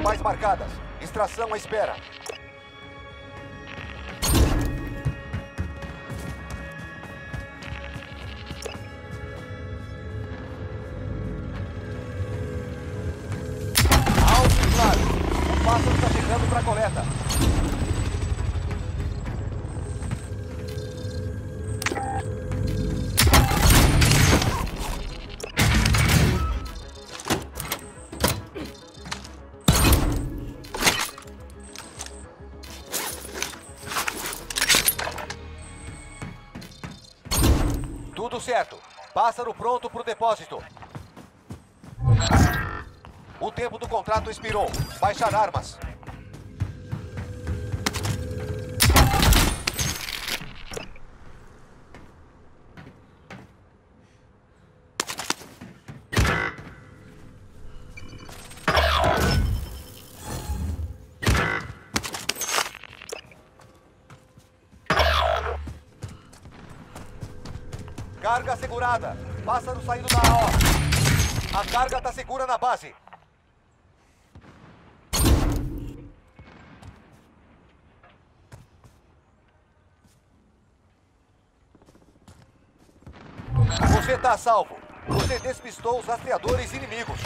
principais marcadas. Extração à espera. Alto e claro. O pássaro está chegando para a coleta. Tudo certo. Pássaro pronto para o depósito. O tempo do contrato expirou. Baixar armas. Carga segurada. Pássaro saindo da AO. A carga está segura na base. Você está a salvo. Você despistou os rastreadores inimigos.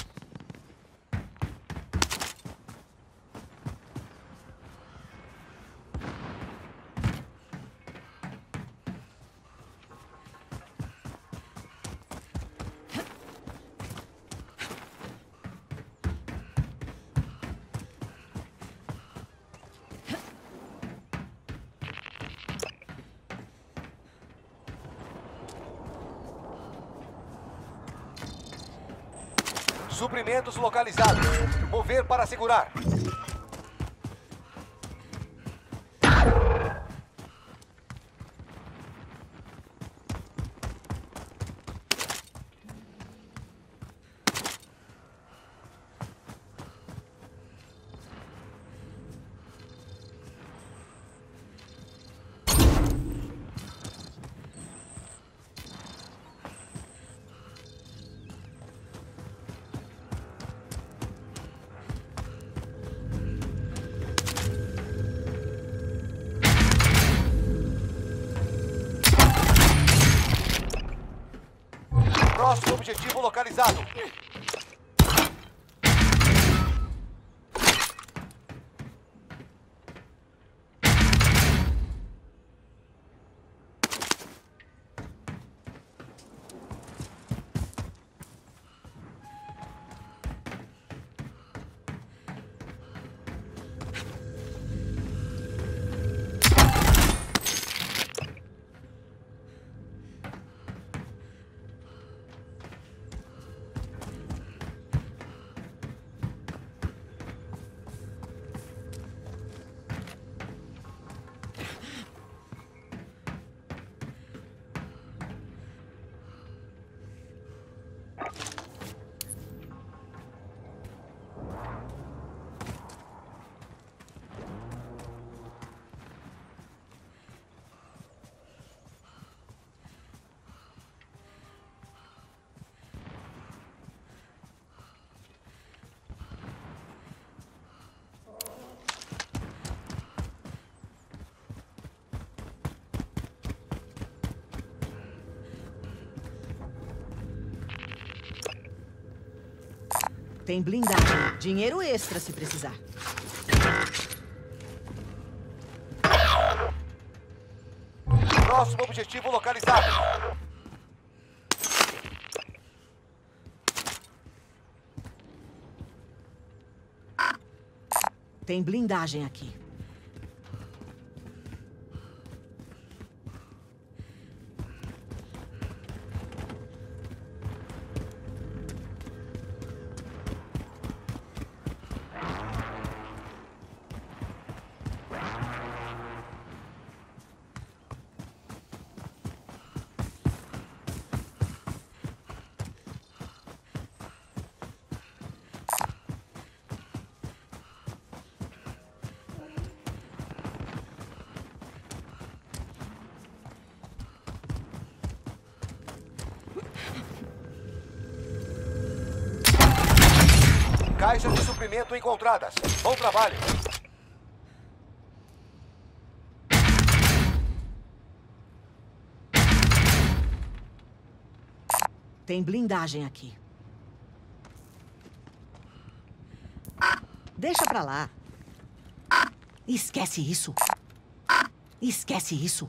Suprimentos localizados. Mover para segurar. Próximo objetivo localizado. Tem blindagem. Dinheiro extra se precisar. Próximo objetivo localizado. Tem blindagem aqui. Caixas de suprimento encontradas. Bom trabalho. Tem blindagem aqui. Deixa pra lá. Esquece isso. Esquece isso.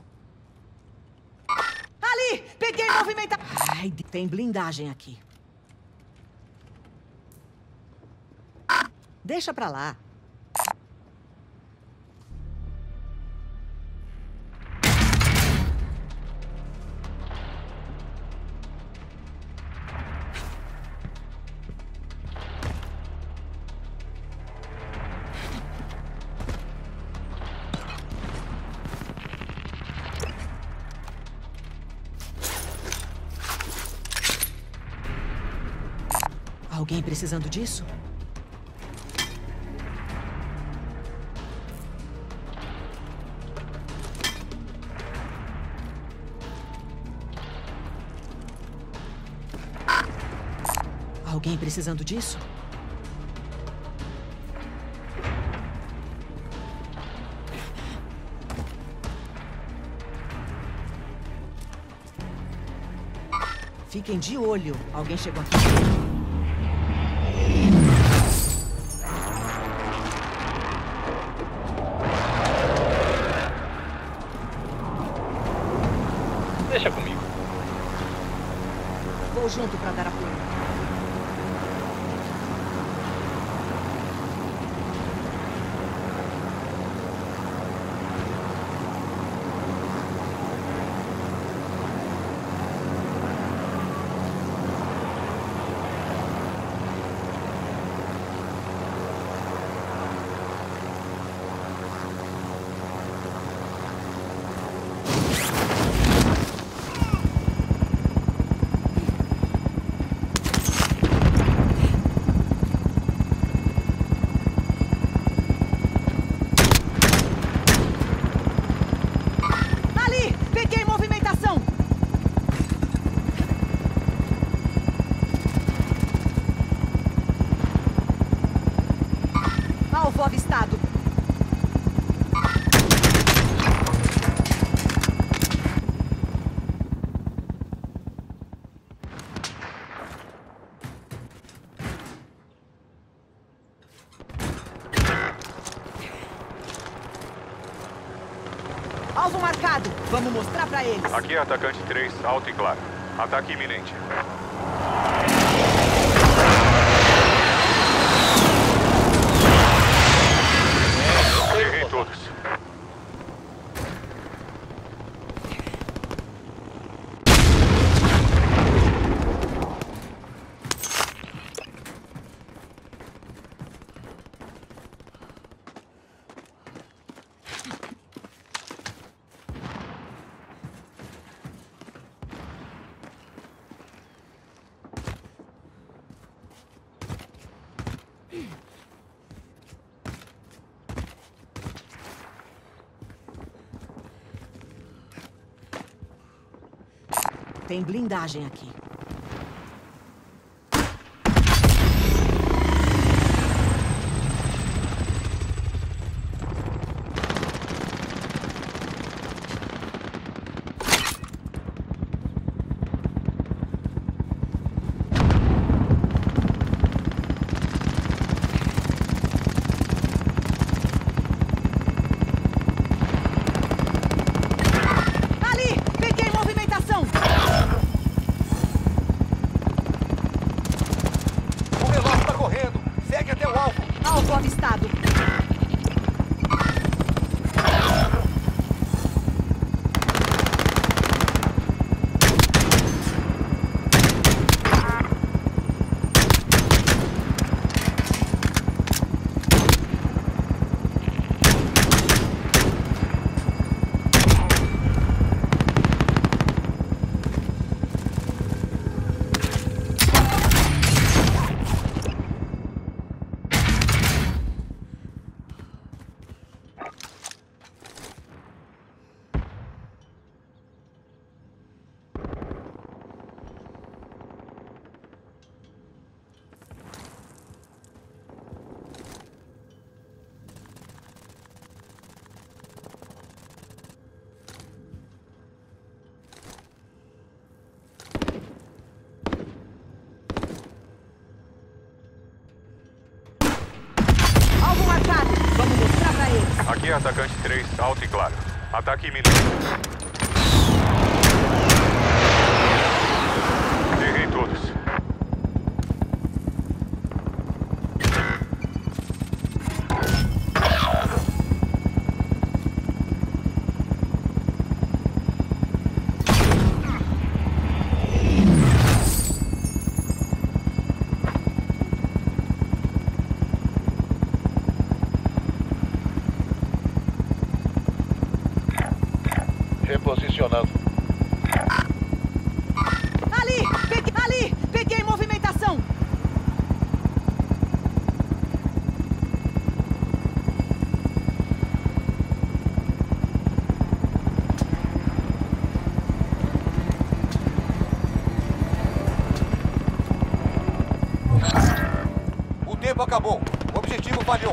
Ali! Peguei movimentação. Ai, tem blindagem aqui. Deixa pra lá. Alguém precisando disso? Alguém precisando disso? Fiquem de olho. Alguém chegou aqui. Deixa comigo. Vou junto pra dar apoio. Alvo avistado. Alvo marcado. Vamos mostrar pra eles. Aqui é atacante 3, alto e claro. Ataque iminente. Errei todos. Tem blindagem aqui. Aqui é atacante 3, alto e claro. Ataque iminente. Errei todos. Reposicionando. Ali! Peguei movimentação! O tempo acabou. O objetivo falhou.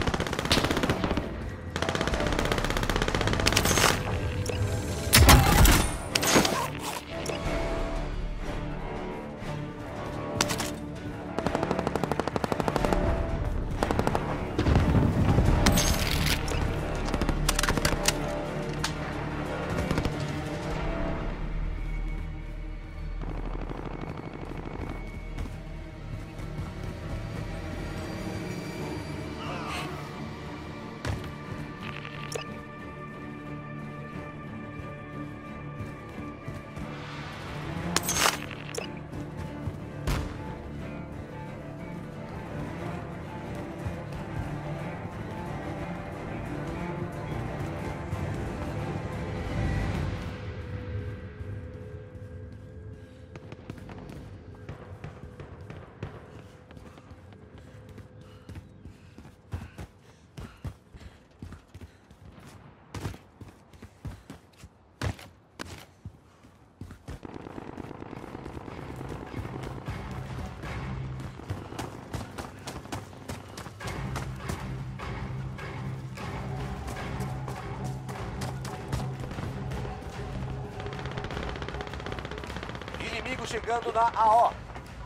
Inimigo chegando na AO.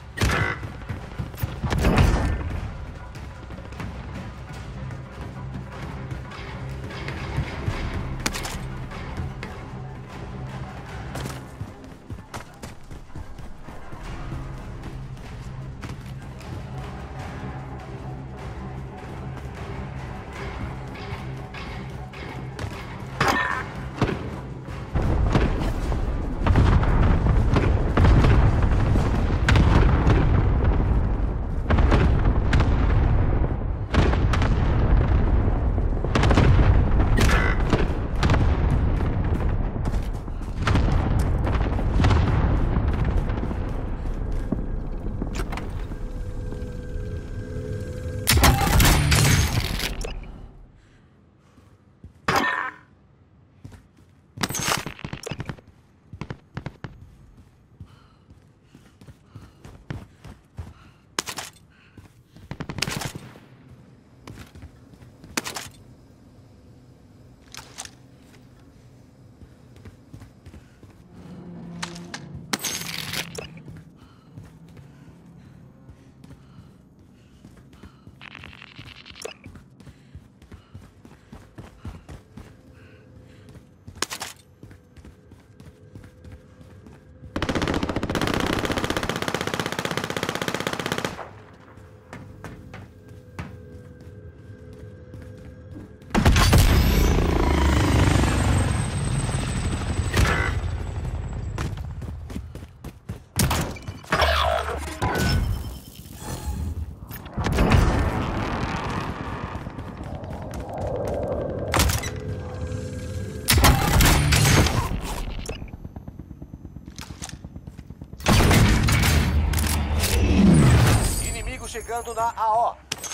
Chegando na AO.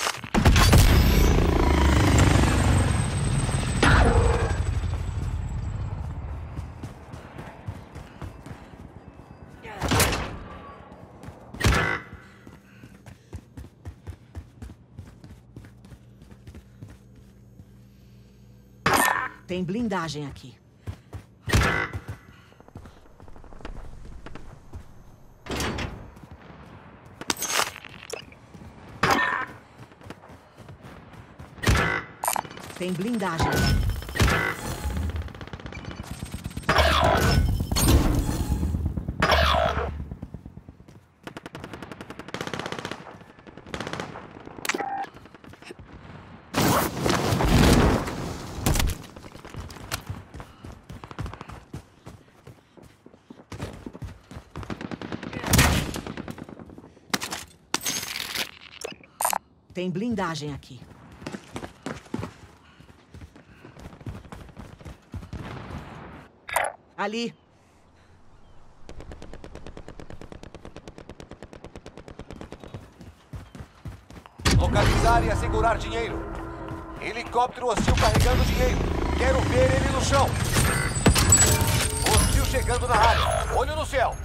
Tem blindagem aqui. Tem blindagem. Tem blindagem aqui. Ali. Localizar e assegurar dinheiro. Helicóptero hostil carregando dinheiro. Quero ver ele no chão. Hostil chegando na área. Olho no céu.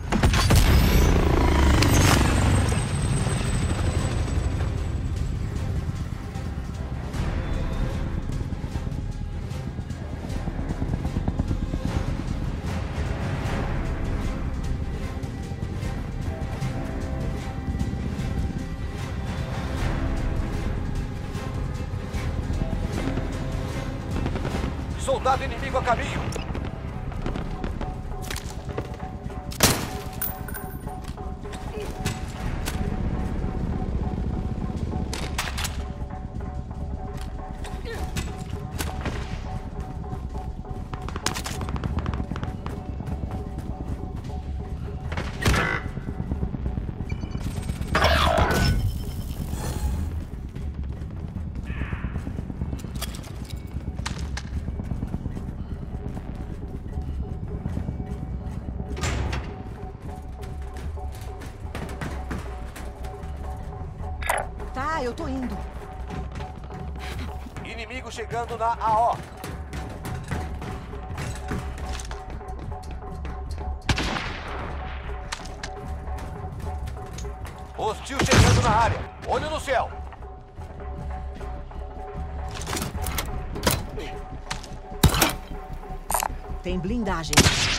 Soldado inimigo a caminho. Tá, eu tô indo. Inimigo chegando na AO. Hostil chegando na área. Olho no céu. Tem blindagem.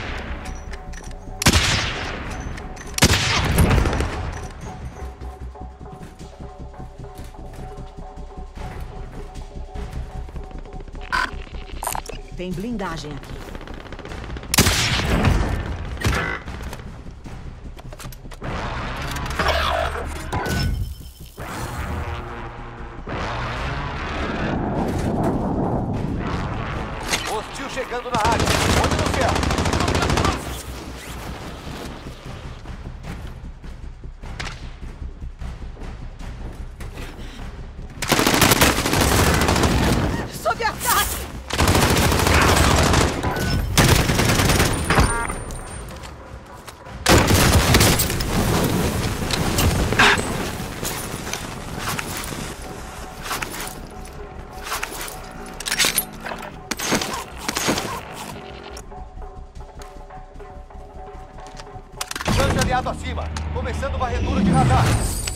Tem blindagem aqui. Hostil chegando na área. Olho no céu. Sob ataque! Grande aliado acima. Começando varredura de radar.